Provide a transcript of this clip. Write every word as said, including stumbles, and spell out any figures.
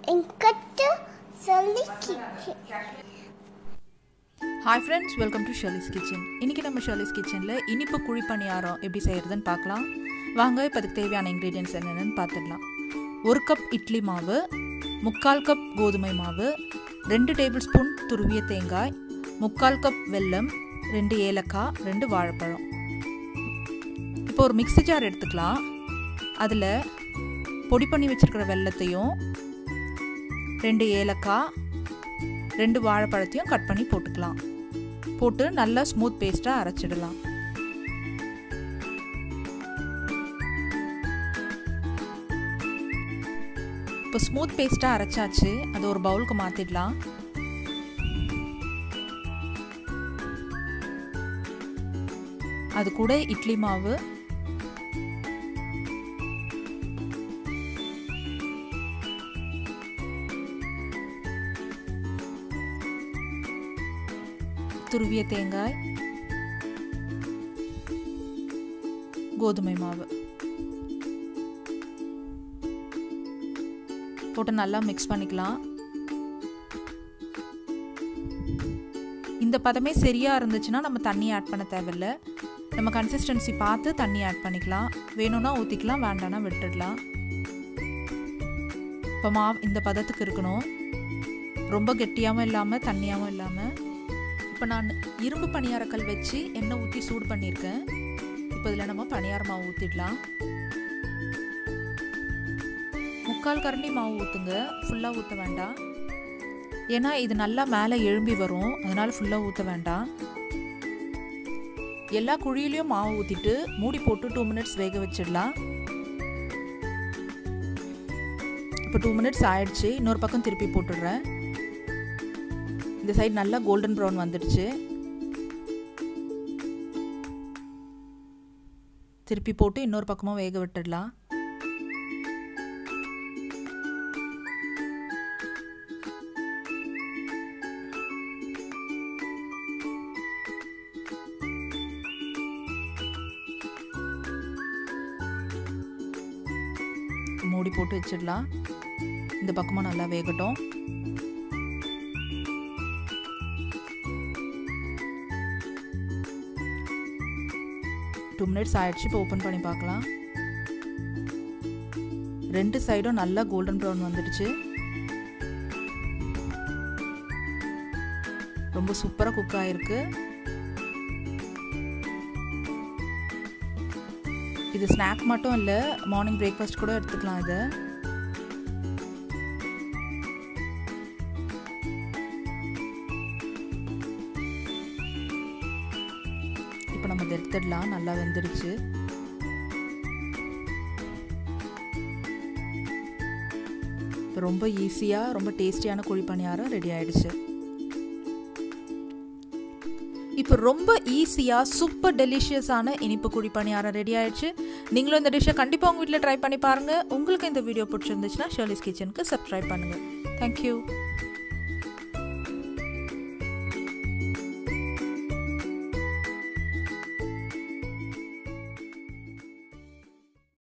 Incutter Shirley's Kitchen. Hi friends, welcome to Shirley's Kitchen. இன்னைக்கு நம்ம Shirley's Kitchenல இனிப்பு குழி பணியாரம் எப்படி செய்யறதுன்னு பார்க்கலாம். வாங்க இப்போ அதுக்கு தேவையான இன்கிரிடியன்ட்ஸ் என்னென்னு பார்த்துடலாம். ஒரு கப் இட்லி மாவு, முக்கால் கப் கோதுமை மாவு, ரெண்டு டேபிள் ஸ்பூன் துருவிய தேங்காய், முக்கால் கப் வெல்லம், ரெண்டு ஏலக்காய், ரெண்டு வாழைப்பழம். இப்போ ஒரு மிக்ஸி ஜார் எடுத்துக்கலாம். அதில் பொடி பண்ணி வச்சிருக்கிற வெல்லத்தையும் ரெண்டு ஏலக்காய் ரெண்டு வாழைப்பழத்தையும் கட் பண்ணி போட்டுக்கலாம். போட்டு நல்லா ஸ்மூத் பேஸ்ட்டாக அரைச்சிடலாம். இப்போ ஸ்மூத் பேஸ்ட்டாக அரைச்சாச்சு. அதை ஒரு பவுலுக்கு மாற்றிடலாம். அது கூட இட்லி மாவு, துருவிய தேங்காய், கோதுமை மாவு போட்டு நல்லா மிக்ஸ் பண்ணிக்கலாம். இந்த பதமே சரியா இருந்துச்சுன்னா நம்ம தண்ணி ஆட் பண்ண தேவையில்லை. நம்ம கன்சிஸ்டன்சி பார்த்து தண்ணி ஆட் பண்ணிக்கலாம். வேணும்னா ஊற்றிக்கலாம், வேண்டாம்னா விட்டுடலாம். இப்போ மாவு இந்த பதத்துக்கு இருக்கணும். ரொம்ப கெட்டியாகவும் இல்லாமல் தண்ணியாகவும் இல்லாமல். இப்போ நான் இரும்பு பணியாரக்கல் வச்சு எண்ணெய் ஊற்றி சூடு பண்ணியிருக்கேன். இப்போ இதில் நம்ம பணியார மாவு ஊற்றிடலாம். முக்கால் கரண்டி மாவு ஊற்றுங்க, ஃபுல்லாக ஊற்ற வேண்டாம். ஏன்னா இது நல்லா மேலே எழும்பி வரும், அதனால் ஃபுல்லாக ஊற்ற வேண்டாம். எல்லா குழியிலையும் மாவு ஊற்றிட்டு மூடி போட்டு டூ மினிட்ஸ் வேக வச்சிடலாம். இப்போ டூ மினிட்ஸ் ஆயிடுச்சு. இன்னொரு பக்கம் திருப்பி போட்டுடுறேன். இந்த சைடு நல்லா கோல்டன் ப்ரௌன் வந்துடுச்சு. திருப்பி போட்டு இன்னொரு பக்கமும் வேக விட்டுடலாம். மூடி போட்டு வச்சிடலாம். இந்த பக்கமும் நல்லா வேகட்டும். டூ மினிட்ஸ் ஆயிடுச்சு. இப்போ ஓப்பன் பண்ணி பார்க்கலாம். ரெண்டு சைடும் நல்லா கோல்டன் ப்ரௌன் வந்துடுச்சு. ரொம்ப சூப்பராக குக் ஆகிருக்கு. இது ஸ்நாக் மட்டும் இல்லை, மார்னிங் பிரேக்ஃபாஸ்ட் கூட எடுத்துக்கலாம். இதை இப்போ நம்ம இதை எடுத்துடலாம். நல்லா வெந்துடுச்சு. இப்போ ரொம்ப ஈஸியாக ரொம்ப டேஸ்டியான குழி பணியாரம் ரெடி ஆயிடுச்சு. இப்போ ரொம்ப ஈஸியாக சூப்பர் டெலிஷியஸான இனிப்பு குழி பணியாரம் ரெடி ஆயிடுச்சு. நீங்களும் இந்த டிஷ்ஷை கண்டிப்பாக உங்கள் வீட்டில் ட்ரை பண்ணி பாருங்கள். உங்களுக்கு இந்த வீடியோ பிடிச்சிருந்துச்சுன்னா ஷர்லீஸ் கிச்சனுக்கு சப்ஸ்கிரைப் பண்ணுங்கள். தேங்க்யூ.